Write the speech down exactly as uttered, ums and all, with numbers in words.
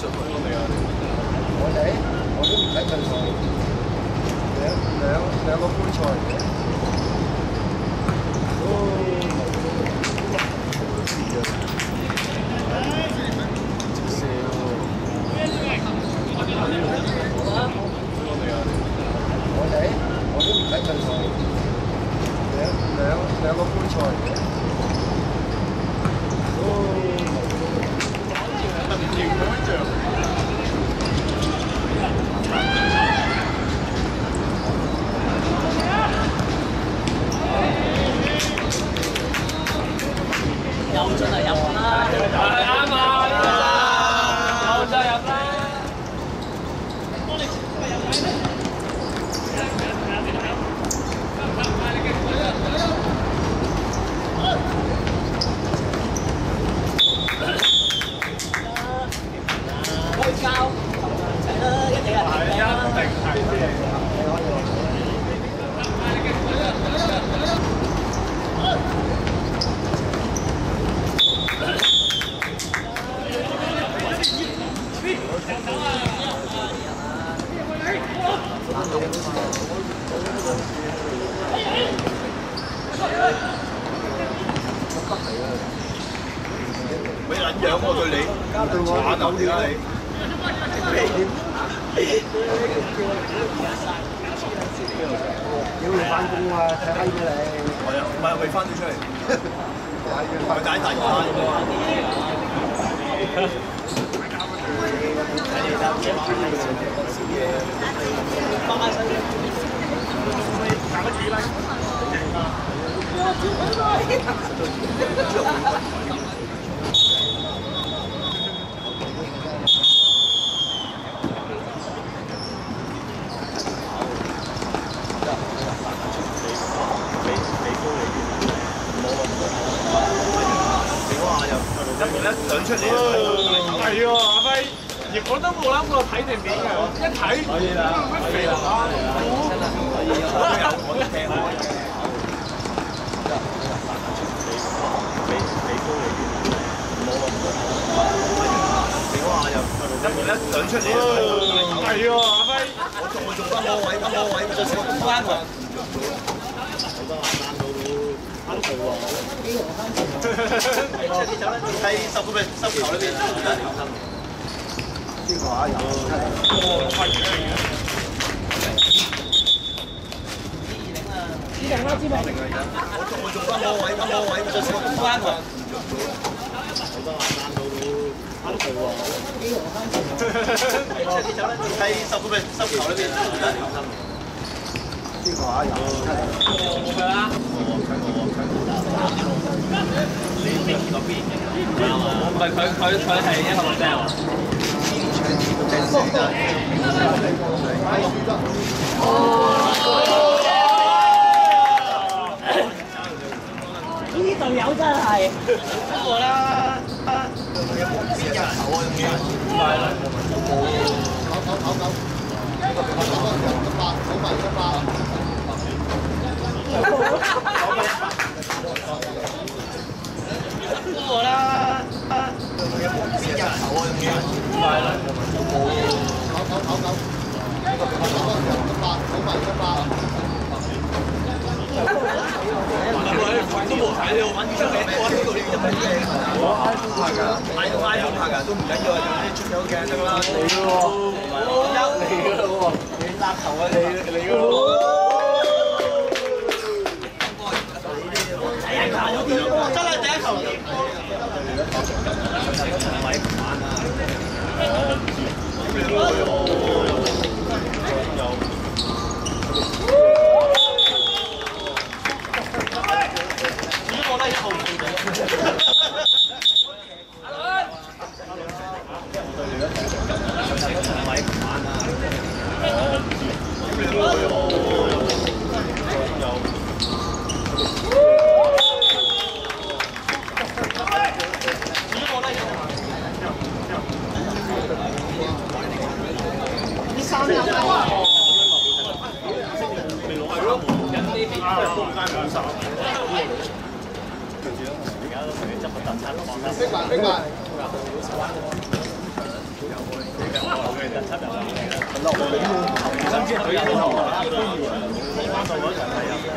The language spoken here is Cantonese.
出去。 我哋我都唔使退賽，兩兩兩個杯賽嚟嘅。我哋我都唔使退賽，兩兩兩個杯賽嚟嘅。 又進嚟入啦，啱啊！又再入啦。開交，係啦，一定係係一定係。 咪撚樣喎對你，慘啊！點解你？ 屌你翻工啊！睇閪嘅你。 係啊，唔係未翻咗出嚟。佢解大家㗎嘛。一兩出嚟係喎，阿輝，亦我都冇諗過睇定面嘅，一睇乜肥啊！ 我都聽過。一兩出嚟係喎，阿輝， 我仲我仲翻我位，翻我位，再少翻喎。喺十個 percent 收球裏邊， 呢個啊有。 指定啦，指定。 我仲我仲翻我位，翻我位，再少翻喎。喺十個 percent 收球裏邊， 呢個啊有。 冇㗎啦。唔係佢佢佢係一個 percent 喎。呢啲隊友真係不過啦， 邊有頭啊？仲要唔係啦，九九九九，一百九百一百。 不過啦， 邊有頭啊？仲要唔係啦，九九九九，一百九百一百。都冇睇你揾出嚟，我呢度呢度咩？我 iPhone 拍㗎，買到 iPhone 拍㗎都唔緊要啊，總之出咗鏡得啦。你㗎喎，你㗎喎，你搭頭啊你你㗎喎。第一球，真係第一球。 甚至係佢有頭啦，都以為翻到嗰場睇啊！